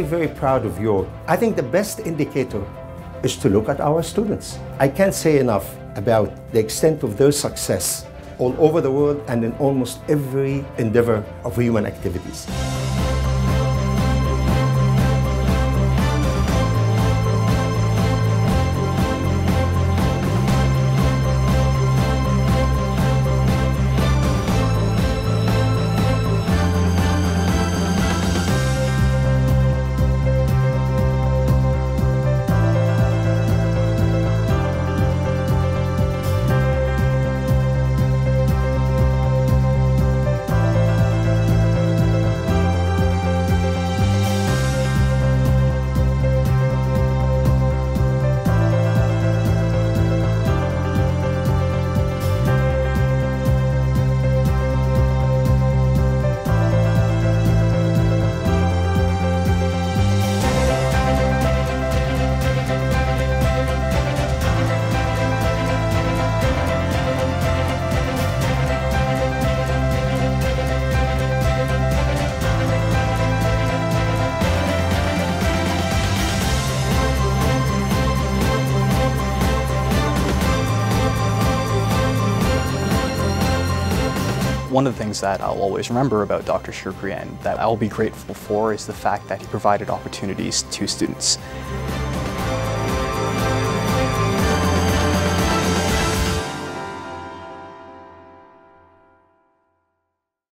very proud of you. I think the best indicator is to look at our students. I can't say enough about the extent of their success all over the world and in almost every endeavor of human activities. One of the things that I'll always remember about Dr. Shoukri and that I'll be grateful for is the fact that he provided opportunities to students.